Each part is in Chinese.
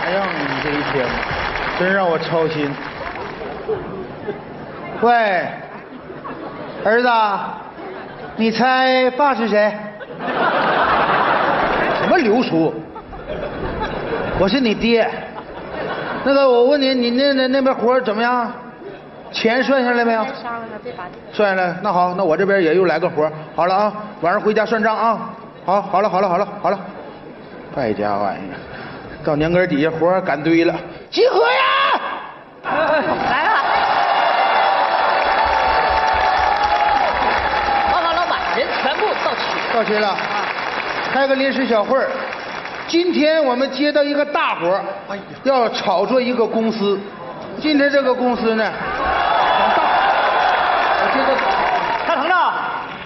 哎呀，你这一天真让我操心。喂，儿子，你猜爸是谁？什么流苏？我是你爹。那个，我问你，你那边活怎么样？钱算下来没有？算下来。那好，那我这边也又来个活。好了啊，晚上回家算账啊。好了。败家玩意儿，到年根底下活赶堆了，集合呀！ 来了。报告老板，人全部到齐。 到齐了。开个临时小会儿。今天我们接到一个大活，要炒作一个公司。今天这个公司呢，很大。我接到大堂长。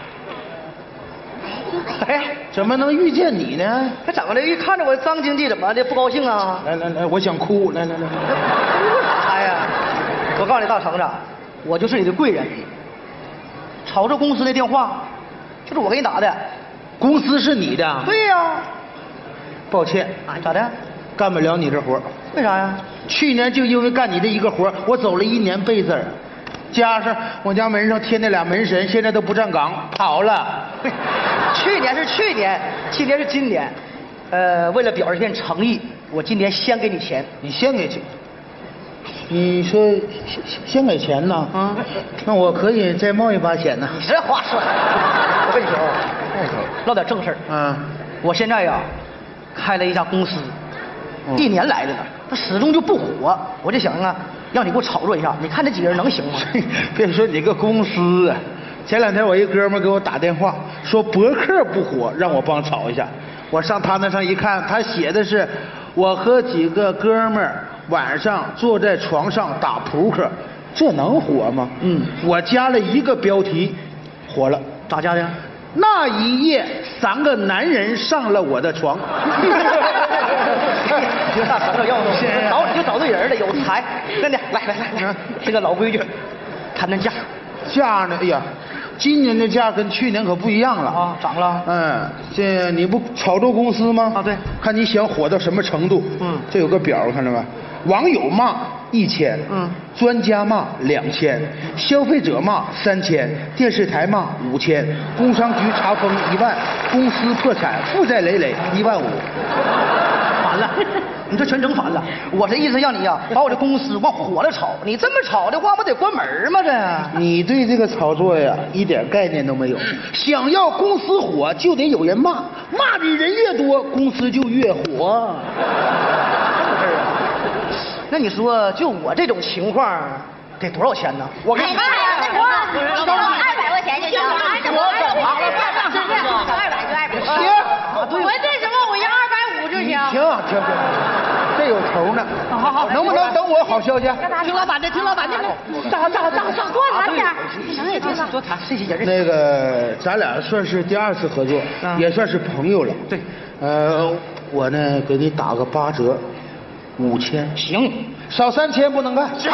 哎，怎么能遇见你呢？ 他怎么的？一看着我张经济，怎么的不高兴啊？ 来，我想哭。来。 哭啥呀？我告诉你，大厂长，我就是你的贵人。炒作公司的电话，就是我给你打的。 公司是你的？ 对呀。 抱歉， 咋的？ 干不了你这活。 为啥呀？去年就因为干你这一个活，我走了1年背字儿，加上我家门上贴那俩门神，现在都不站岗，跑了。 去年是去年，今年是今年。为了表现诚意，我今年先给你钱。 你先给钱？你说先给钱呢？啊，那我可以再冒一把险呢。 你这话说的，我跟你说啊，唠点正事儿。嗯，我现在呀，开了一家公司，1年来的了，它始终就不火。我就想啊，让你给我炒作一下，你看这几个人能行吗？ 别说你个公司啊，前2天我一哥们给我打电话说博客不火，让我帮炒一下。我上他那上一看，他写的是我和几个哥们儿晚上坐在床上打扑克，这能火吗？我加了一个标题，火了。 咋加的？ 那一夜3个男人上了我的床。 这大朋友要找你就找对人了，有才。真的，来，这个老规矩，谈谈价。 价呢？哎呀，今年的价跟去年可不一样了啊，涨了。 这你不炒作公司吗？ 啊，对。 看你想火到什么程度。这有个表，看着没？网友骂1000，专家骂2000，消费者骂3000，电视台骂5000，工商局查封1万，公司破产负债累累15000。 反了，你这全整反了。我这意思让你呀，把我这公司往火了炒。你这么炒的话，不得关门吗？这你对这个炒作呀一点概念都没有。想要公司火，就得有人骂，骂的人越多，公司就越火。 那你说，就我这种情况，得多少钱呢？ 我给你看呀，那活给我200块钱就行。好了，就200就200。 行， 我这什么，我要250就行。 行，这有头呢。好，能不能等我好消息？ 听老板的，听老板的。涨，多谈点。能也多谈，这些人。 那个，咱俩算是第2次合作，也算是朋友了。 对。 我呢给你打个8折。5000， 行， 少3000不能干。 这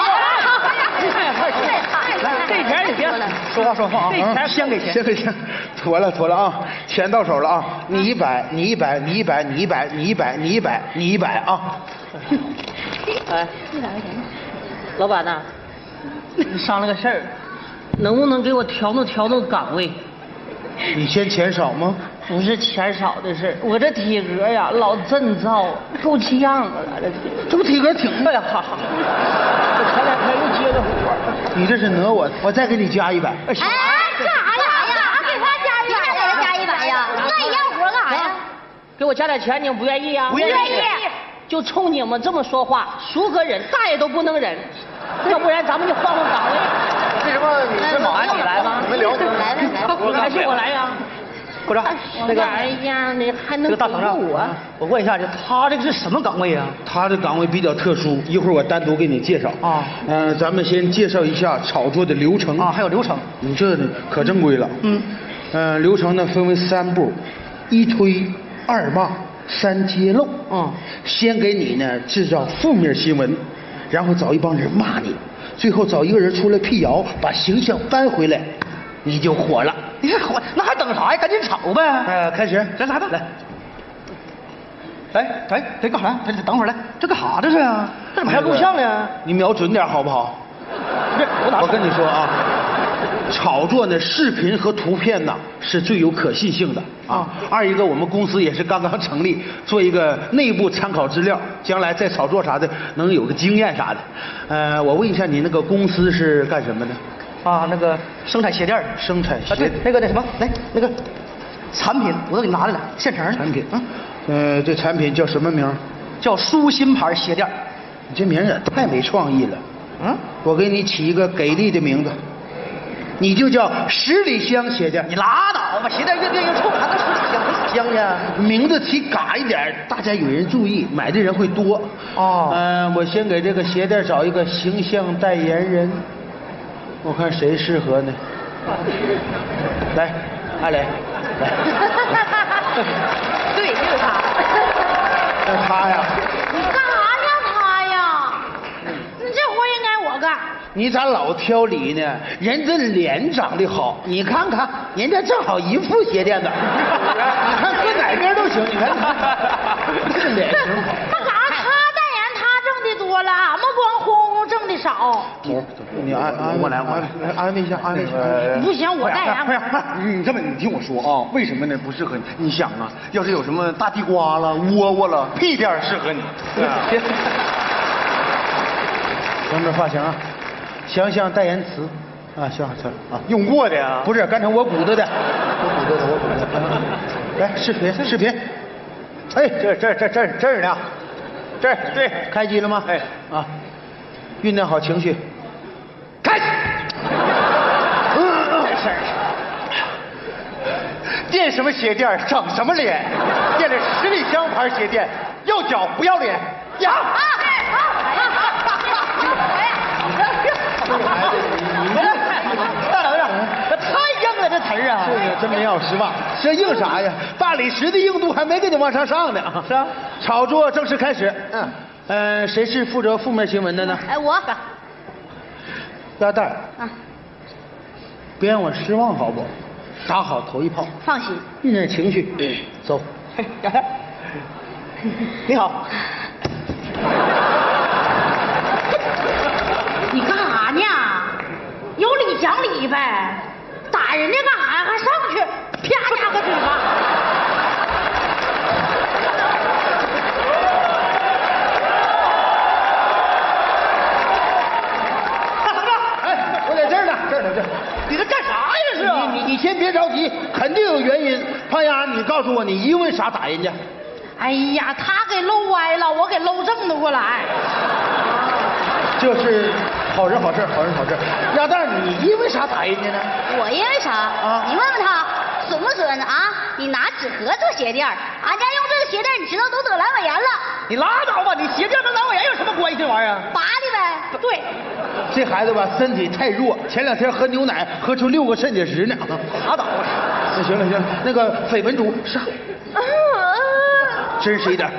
钱你别说话啊！这钱先给钱， 先给钱，妥了啊！钱到手了啊！你100，你100，你100，你100，你100，你100，你100啊！ 哎，100块钱。 老板呐，商量个事儿，能不能给我调动岗位？ 你嫌钱少吗？ 不是钱少的事，我这体格呀老震躁，够呛了。 这不体格挺呀，这前2天又接的活。 你这是讹我再给你加100。 哎，干啥呀？给他加100，还得加100呀？干一样活干啥呀？ 给我加点钱，你们不愿意啊？ 不愿意。 就冲你们这么说话，孰可忍？大爷都不能忍。要不然咱们就换岗位。 为什么你是马你来吗？你们聊。 来，还是我来呀？ 部长，那个哎呀，你还能这个大厂长，我问一下，他这个是什么岗位啊？ 他这岗位比较特殊，一会儿我单独给你介绍啊。咱们先介绍一下炒作的流程啊，还有流程。 你这可正规了。流程呢分为3步：1推，2骂，3揭露。先给你呢制造负面新闻，然后找一帮人骂你，最后找一个人出来辟谣，把形象扳回来，你就火了。你这火， 那还等啥呀？赶紧炒呗！ 开始， 来吧，来。 干啥？等会儿来，这干啥这是啊？这怎么还要录像呢？ 你瞄准点好不好？ 不是， 我跟你说啊，炒作呢视频和图片呢是最有可信性的啊。二一个，我们公司也是刚刚成立，做一个内部参考资料，将来再炒作啥的能有个经验啥的。我问一下，你那个公司是干什么的？ 啊，那个生产鞋垫的。 生产鞋。 对，那个什么，来那个产品我都给你拿来了，现成的。 产品。这产品叫什么名？ 叫舒心牌鞋垫。 你这名也太没创意了。我给你起一个给力的名字，你就叫十里香鞋垫。 你拉倒吧，鞋垫越变越臭，还能十里香？没香呀。 名字起嘎一点，大家有人注意，买的人会多。我先给这个鞋垫找一个形象代言人，我看谁适合呢？来，阿磊，来。 对，就是他。 那他呀？ 你干啥呢，他呀？你这活应该我干。 你咋老挑理呢？人这脸长得好，你看看，人家正好一副鞋垫子，你看搁哪边都行。你看，这脸型好。 干啥？他代言他挣的多了，俺们光轰轰挣的少。 你安慰一下，安慰一下。 不行，我代言。 你这么，你听我说啊，为什么呢？不适合你？你想啊，要是有什么大地瓜了、窝窝了，屁颠适合你。 听着发型啊。想想代言词，想好词啊， 用过的呀？ 不是，刚才我鼓捣的，我鼓捣的。来，视频，哎，这儿呢，这儿对，开机了吗？哎，酝酿好情绪，开始。 垫什么鞋垫长什么脸？垫着十里香牌鞋垫，要脚不要脸。呀！ 大老师，这太硬了，这词儿啊！ 是真没要失望。这硬啥呀？大理石的硬度还没给你往上上呢。 是啊。 炒作正式开始。谁是负责负面新闻的呢？ 我。 鸭蛋。别让我失望，好不？打好头一炮。 放心。 酝酿情绪。走。 鸭蛋。你好。 你干啥呢？有理讲理呗，打人家干啥呀？还上去啪啪个嘴巴。 我在这儿呢，这儿。 你这干啥呀？这是？ 你先别着急，肯定有原因。胖丫，你告诉我，你因为啥打人家？ 哎呀，他给搂歪了，我给搂正了过来。 就是好人好事。鸭蛋，你因为啥打人家呢？ 我因为啥？你问问他损不损啊？你拿纸盒做鞋垫，俺家用这个鞋垫，你知道都得阑尾炎了。 你拉倒吧，你鞋垫跟阑尾炎有什么关系？这玩意儿拔的呗。对。 这孩子吧，身体太弱，前2天喝牛奶喝出6个肾结石呢。 拉倒吧。 行了，那个绯闻组上。真实一点。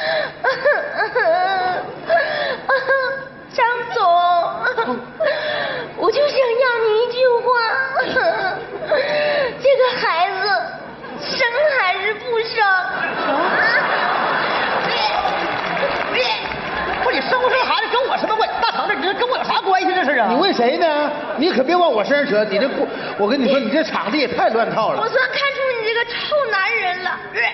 张总，我就想要你一句话，这个孩子生还是不生？ 不是你生不生孩子跟我什么关系？大肠这跟我有啥关系？这是啊？ 你问谁呢？你可别往我身上扯。你这不，我跟你说，你这场子也太乱套了。 我算看出你这个臭男人了。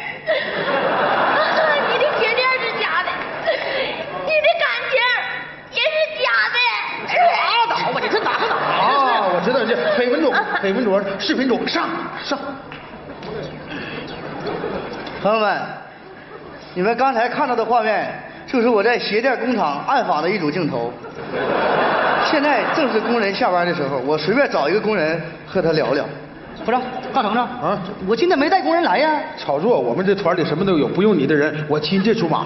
你的鞋垫是假的，你的感情也是假的。 拉倒吧，你这哪个哪儿？ 我知道，这绯闻组、视频组上。 朋友们，你们刚才看到的画面，就是我在鞋垫工厂暗访的一组镜头。现在正是工人下班的时候，我随便找一个工人和他聊聊。 不是，干什么呢？我今天没带工人来呀。 炒作，我们这团里什么都有，不用你的人，我亲自出马。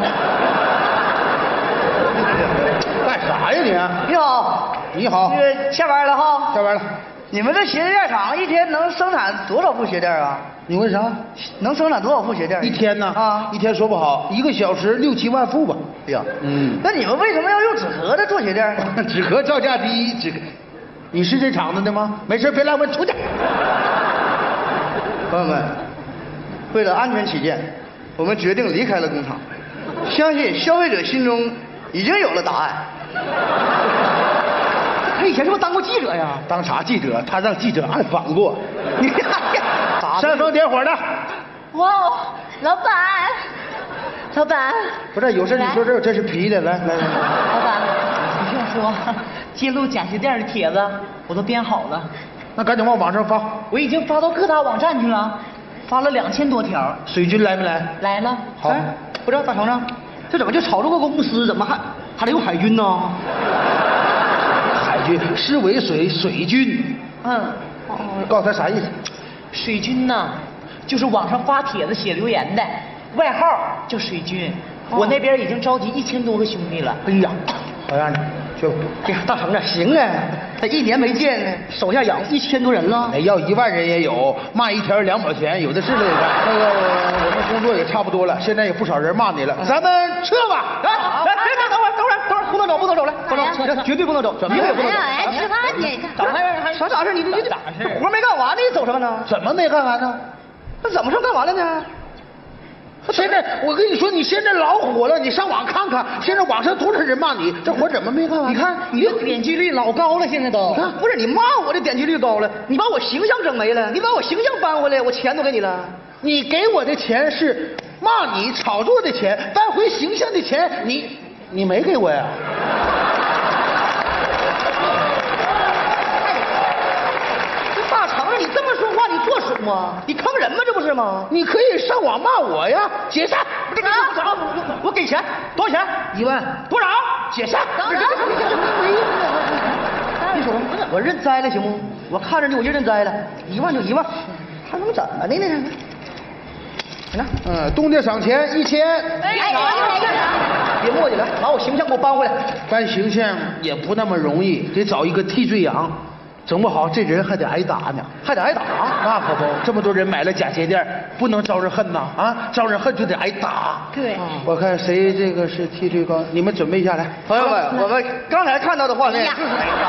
干啥呀你？ 你好。 你好。 下班了哈？ 下班了。 你们这鞋垫厂一天能生产多少副鞋垫啊？ 你问啥？ 能生产多少副鞋垫？ 一天呢？一天说不好，1个小时6、7万副吧。 哎呀，那你们为什么要用纸盒子做鞋垫呢？ 纸盒造价低，你是这厂子的吗？没事别来问，出去。 朋友们，为了安全起见， 我们决定离开了工厂。相信消费者心中已经有了答案。 他以前是不是当过记者呀？ 当啥记者？他让记者暗访过。煽风点火的。 哇，老板，老板， 不是有事你说这是皮的，来。 老板，你听我说，揭露假鞋店的帖子我都编好了， 那赶紧往网上发。 我已经发到各大网站去了，发了2000多条。 水军来没来？ 来了。 好， 不知道大成呢？这怎么就炒作个公司？怎么还得有海军呢？ 海军是为水军。告诉他啥意思？ 水军呐，就是网上发帖子写留言的，外号叫水军。我那边已经召集1000多个兄弟了。 哎呀，好样的，去吧。 这大成啊，行啊，他1年没见呢，手下养1000多人了。 哎，要1万人也有，骂一条2毛钱，有的是乐意干。那个我们工作也差不多了，现在有不少人骂你了，咱们撤吧。 来，等会儿，不能走，不能走，来，不能，绝对不能走，一个也不能走。 哎，吃饭去。 啥事？你活没干完呢，你走什么呢？ 怎么没干完呢？ 那怎么算干完了呢？ 现在我跟你说，你现在老火了，你上网看看，现在网上多少人骂你，这活怎么没干完？ 你看你的点击率老高了，现在都。你看，不是你骂我的点击率高了，你把我形象整没了，你把我形象扳回来，我钱都给你了。 你给我的钱是骂你炒作的钱，扳回形象的钱，你没给我呀？ 大成，你这么说话，你作数吗？你坑人吗？这不是吗？ 你可以上网骂我呀，解散。 我给钱，多少钱 ？1万。 多少？ 解散。 你说我认栽了行不？我看着你我就认栽了，1万就1万，还能怎么的呢？ 冻店赏钱1000。 别磨叽了，把我形象给我扳回来。 搬形象也不那么容易，得找一个替罪羊。整不好这人还得挨打呢， 还得挨打？ 那可不，这么多人买了假鞋店，不能招人恨呐！招人恨就得挨打。 对， 我看谁这个是替罪羔，你们准备一下来。 朋友们，我们刚才看到的画面就是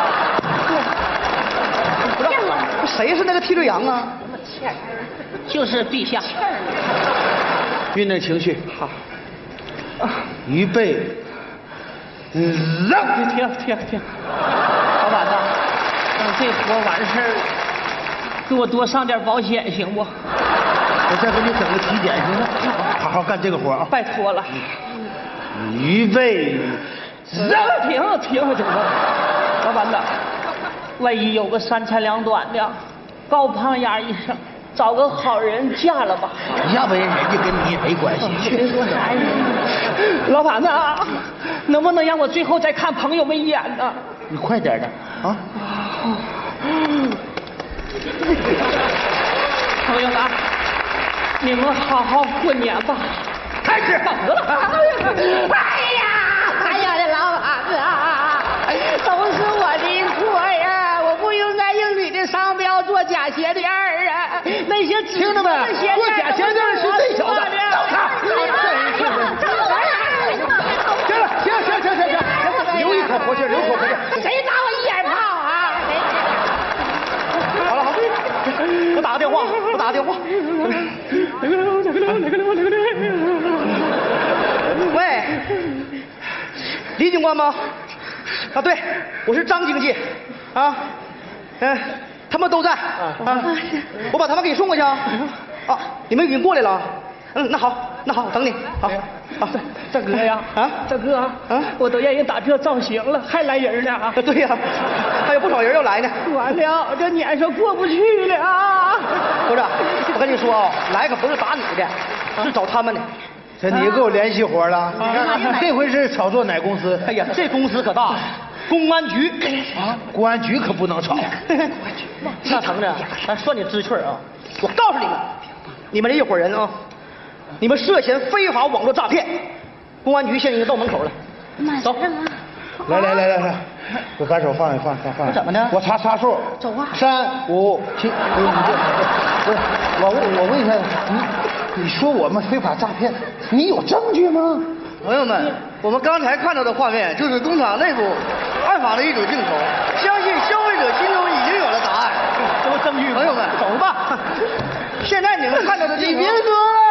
不是谁是那个替罪羊啊？ 就是陛下。 酝酿情绪，好，预备，让！ 停！老板呐，等这活完事儿，给我多上点保险行不？ 我再给你整个体检行吗？好好干这个活啊！ 拜托了。 预备，让！ 停！老板呐，万一有个3长2短的，高胖丫一生。找个好人嫁了吧， 要不然人家跟你也没关系。 别说啥呀，老板呐，能不能让我最后再看朋友们一眼呢？ 你快点的啊！ 朋友们，你们好好过年吧。 开始。 得了。 哎呀，这老板子啊，都是我的错呀，我不应该用你的商标做假鞋店啊。那些听着没？做假鞋店是这小子，走开！行，留一口活气， 谁打我一眼炮啊？ 好了，我打个电话。喂，李警官吗？啊，对，我是张经济。啊，他们都在。我把他们给你送过去啊。啊，你们已经过来了。那好，等你。好， 大哥呀，大哥，我都让人打这造型了，还来人呢？ 对呀，还有不少人要来呢。 完了，这年上过不去了。 不是，我跟你说啊，来可不是打你的，是找他们的。 这你给我联系活了？这回是炒作哪公司？ 哎呀，这公司可大，公安局。 公安局可不能炒。 那成着，咱算你知趣啊！我告诉你们，你们这一伙人啊，你们涉嫌非法网络诈骗，公安局现在已经到门口了。走， 来，我把手放下。 怎么的？ 我查数。 走啊 ！3、5、7。不是，我问一下，你说我们非法诈骗，你有证据吗？ 朋友们，我们刚才看到的画面就是工厂内部暗访的一组镜头，相信消费者心中已经有了答案。 有证据， 朋友们， 走吧。 现在你们看到的镜头， 你别说了。